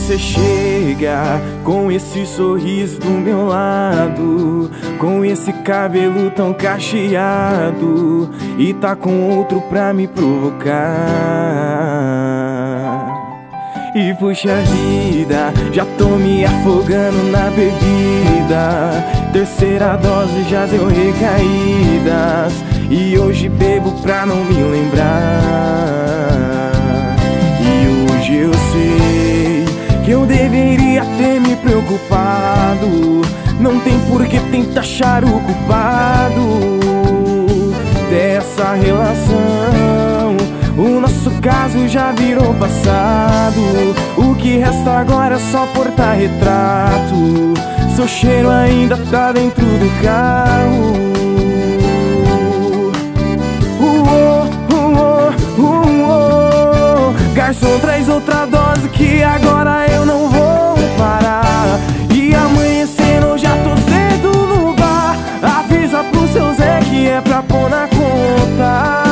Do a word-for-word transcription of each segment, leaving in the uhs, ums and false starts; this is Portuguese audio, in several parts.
você chega com esse sorriso do meu lado, com esse cabelo tão cacheado, e tá com outro pra me provocar. E puxa vida, já tô me afogando na bebida, terceira dose já deu recaídas, e hoje bebo pra não me lembrar. E hoje eu sei que eu deveria ter me preocupado, não tem por que tentar achar o culpado dessa relação. O nosso caso já virou passado, o que resta agora é só porta-retrato. Seu cheiro ainda tá dentro do carro. Uô, uô, uô. Garçom, traz outra dose que agora eu não vou parar. E amanhecendo já tô cedo no bar, avisa pro seu Zé que é pra pôr na conta.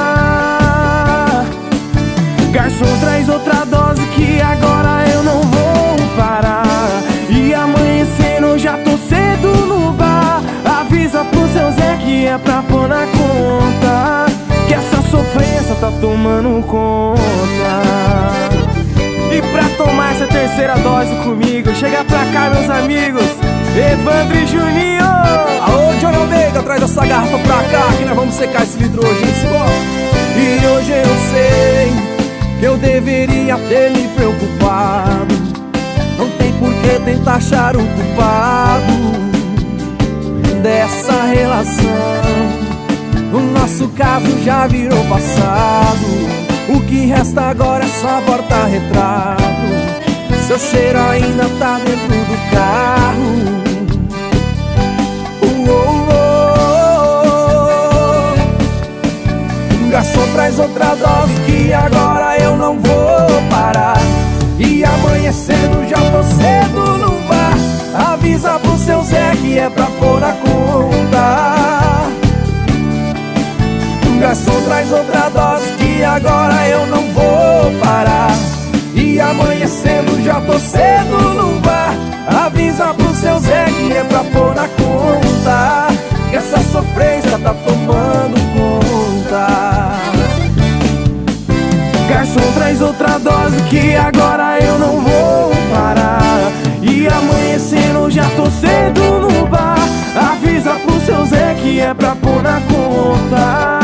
Garçom, traz outra dose que agora eu não vou parar. E amanhecendo já tô cedo no bar, avisa pro seu Zé que é pra pôr na conta, que essa sofrência tá tomando conta. E pra tomar essa terceira dose comigo, chega pra cá meus amigos, Evandro e Juninho. Alô, John Almeida, traz essa garrafa pra cá que nós vamos secar esse vidro hoje, hein, Cibó? E hoje eu sei que eu deveria ter me preocupado, não tem por que tentar achar o culpado dessa relação. O nosso caso já virou passado, o que resta agora é só porta-retrato. Seu cheiro ainda tá dentro do carro. Garçom, traz outra dose que agora eu não vou parar. E amanhecendo já tô cedo no bar, avisa pro seu Zé que é pra pôr na conta. Garçom, traz outra dose que agora eu não vou parar. E amanhecendo já tô cedo no bar, avisa pro seu Zé que é pra pôr na conta, que essa sofrência tá tomando conta. Garçom, traz outra dose que agora eu não vou parar. E amanhecendo já tô cedo no bar, avisa pro seu Zé que é pra pôr na conta.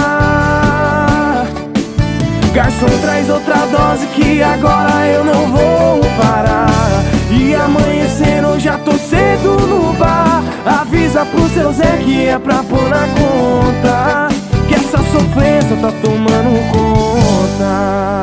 Garçom, traz outra dose que agora eu não vou parar. E amanhecendo já tô cedo no bar, avisa pro seu Zé que é pra pôr na conta, que essa sofrência tá tomando conta.